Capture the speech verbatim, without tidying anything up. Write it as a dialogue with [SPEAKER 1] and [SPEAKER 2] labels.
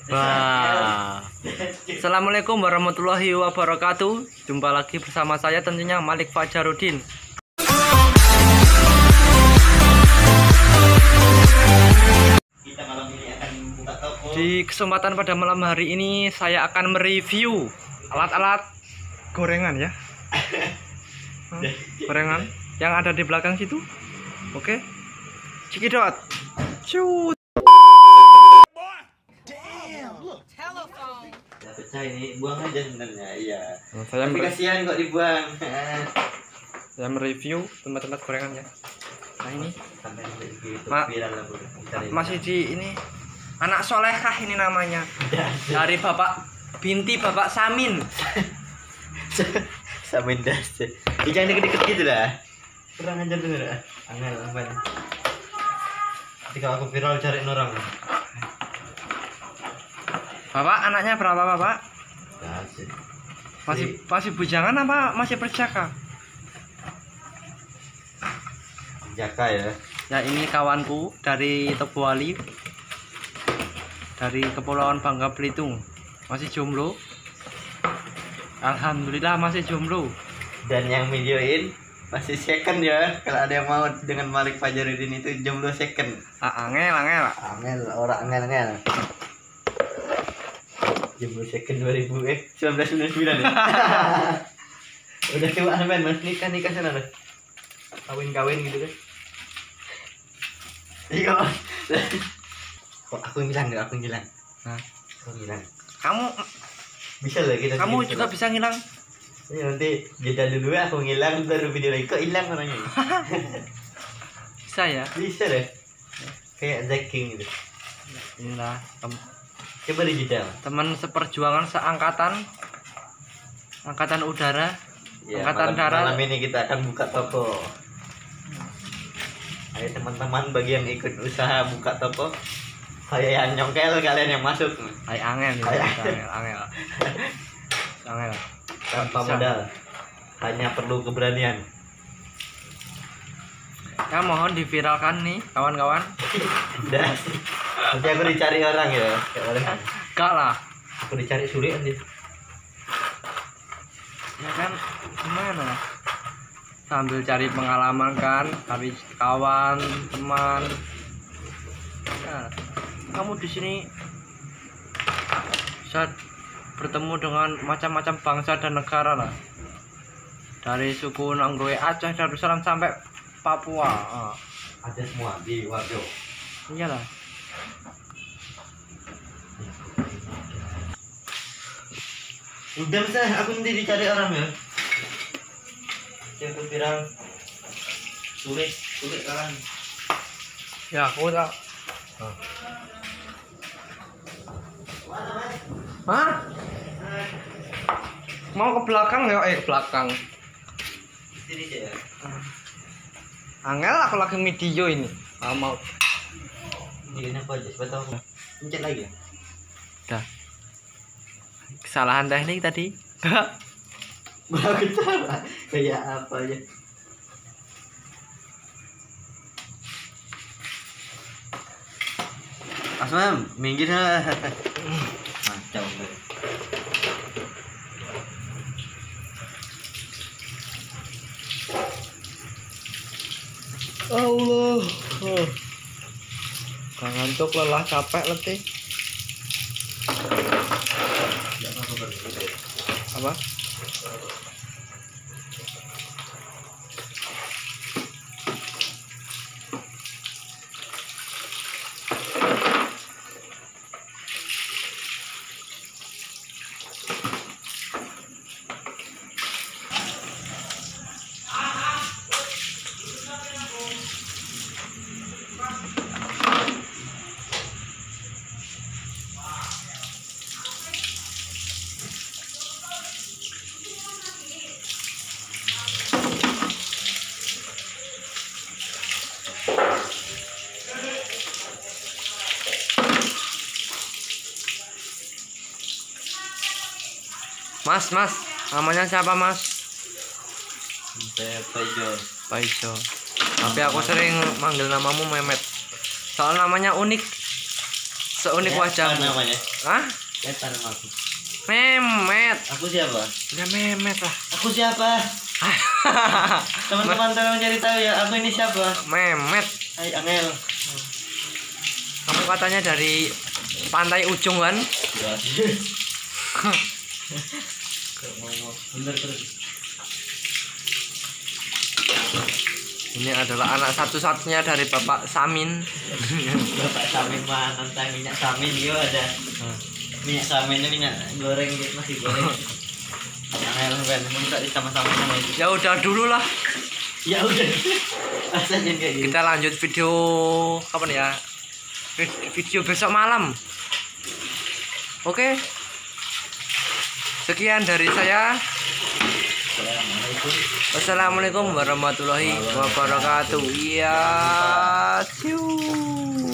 [SPEAKER 1] Wah. Assalamualaikum warahmatullahi wabarakatuh. Jumpa lagi bersama saya tentunya Malik Fajarudin.
[SPEAKER 2] Kita malam ini akan buka toko.
[SPEAKER 1] Di kesempatan pada malam hari ini saya akan mereview alat-alat gorengan ya. Hmm, gorengan yang ada di belakang situ. Oke. Cikidot. Shoot.
[SPEAKER 2] Ya pecah ini, buang aja sebenarnya. Iya.
[SPEAKER 1] Nah, saya
[SPEAKER 2] Tapi
[SPEAKER 1] mere-
[SPEAKER 2] kasihan kok dibuang.
[SPEAKER 1] saya mereview tempat-tempat gorengan ya. Nah ini
[SPEAKER 2] Sampai begitu
[SPEAKER 1] Ma-
[SPEAKER 2] viral lah, Bro. Cari.
[SPEAKER 1] masih di ini anak solehah ini namanya dari Bapak binti Bapak Samin.
[SPEAKER 2] Samin das. Ih, jangan deket-deket gitu lah. Kurang ajar bener ah. Angel angel. Nanti kalau aku viral cari orang.
[SPEAKER 1] Bapak anaknya berapa Bapak?
[SPEAKER 2] Kasih.
[SPEAKER 1] Masih masih bujangan apa masih perjaka?
[SPEAKER 2] Jaka ya.
[SPEAKER 1] Ya ini kawanku dari Teguali, dari Kepulauan Bangka Belitung, masih jomblo. Alhamdulillah masih jomblo.
[SPEAKER 2] Dan yang videoin masih second ya. Kalau ada yang mau dengan Malik Fajarudin itu jomblo second.
[SPEAKER 1] Ah, angel angel.
[SPEAKER 2] Angel, orang angel angel. Jomblo second dua ribu eh seribu sembilan ratus sembilan puluh sembilan ya. Udah tua men, mas nikah nikah sana lah. Kawin kawin gitu kan. Iya. Kok aku yang bilang nggak aku yang bilang.
[SPEAKER 1] Nah,
[SPEAKER 2] Aku yang bilang.
[SPEAKER 1] kamu
[SPEAKER 2] Bisa lah kita.
[SPEAKER 1] kamu
[SPEAKER 2] bikin
[SPEAKER 1] juga
[SPEAKER 2] coba.
[SPEAKER 1] bisa ngilang.
[SPEAKER 2] Iya, nanti jeda dulu ya aku ngilang baru video lagi kok hilang orangnya.
[SPEAKER 1] Bisa ya.
[SPEAKER 2] Bisa deh. Kayak Zacking gitu.
[SPEAKER 1] Inilah tem-
[SPEAKER 2] Coba dijeda.
[SPEAKER 1] teman seperjuangan seangkatan, angkatan udara.
[SPEAKER 2] Ya,
[SPEAKER 1] Angkatan
[SPEAKER 2] malam,
[SPEAKER 1] darat.
[SPEAKER 2] malam ini kita akan buka toko. Ayo teman-teman bagi yang ikut usaha buka toko, saya yang nyongkel, kalian yang masuk.
[SPEAKER 1] Hai angel nih,
[SPEAKER 2] Hai,
[SPEAKER 1] angel angel. Angel.
[SPEAKER 2] Tanpa
[SPEAKER 1] Bisa.
[SPEAKER 2] modal, hanya perlu keberanian.
[SPEAKER 1] Ya mohon diviralkan nih kawan-kawan.
[SPEAKER 2] Dan nanti aku dicari orang ya. Kayak oleh
[SPEAKER 1] Enggak lah.
[SPEAKER 2] aku dicari sulit nanti.
[SPEAKER 1] Ya kan gimana? Sambil cari pengalaman kan, cari kawan, teman. Ya, kamu di sini bisa bertemu dengan macam-macam bangsa dan negara lah. Dari suku Nanggroe Aceh, Darussalam sampai Papua. Ah,
[SPEAKER 2] Ada semua di Warjo.
[SPEAKER 1] iyalah.
[SPEAKER 2] Udah sah, aku nanti dicari orang ya. Yang viral sulit sulit kan.
[SPEAKER 1] Ya, aku tak. Hah? Mau ke belakang ya? Eh, ke belakang.
[SPEAKER 2] Sini aja ya.
[SPEAKER 1] Angel aku lagi video ini. Ah, mau.
[SPEAKER 2] Ini apa aja? Coba tahu. Pencet lagi ya.
[SPEAKER 1] Dah. Kesalahan teknik tadi.
[SPEAKER 2] Bagus cara. Kayak apa ya? Asma, minggir lah. Macam tu.
[SPEAKER 1] Allah. Oh. Gak ngantuk, lelah, capek, letih. Apa? Mas, mas, namanya siapa mas?
[SPEAKER 2] Saya Paijo.
[SPEAKER 1] Paijo. Tapi aku sering manggil namamu Memet. Soal namanya unik. seunik
[SPEAKER 2] Ya,
[SPEAKER 1] wajahmu.
[SPEAKER 2] apa namanya?
[SPEAKER 1] Hah?
[SPEAKER 2] Setan nama aku.
[SPEAKER 1] Memet.
[SPEAKER 2] Aku siapa?
[SPEAKER 1] Udah memet lah.
[SPEAKER 2] Aku siapa? Teman-teman tolong cari tahu ya, aku ini siapa?
[SPEAKER 1] Memet.
[SPEAKER 2] Hai Angel.
[SPEAKER 1] Kamu katanya dari pantai ujung kan?
[SPEAKER 2] Bener terus.
[SPEAKER 1] Ini adalah anak satu-satunya dari Bapak Samin.
[SPEAKER 2] Bapak Samin mah tentang minyak samin gitu ada. Minyak saminnya minyak goreng gitu masih goreng. Angel kan minta sama-sama sama itu.
[SPEAKER 1] Ya udah dulu lah.
[SPEAKER 2] Ya udah. Rasanya kayak gitu.
[SPEAKER 1] Kita lanjut video kapan ya? Vid- Video besok malam. Oke. Sekian dari saya.
[SPEAKER 2] Assalamualaikum.
[SPEAKER 1] Wassalamualaikum warahmatullahi wabarakatuh. Iya. Ciu.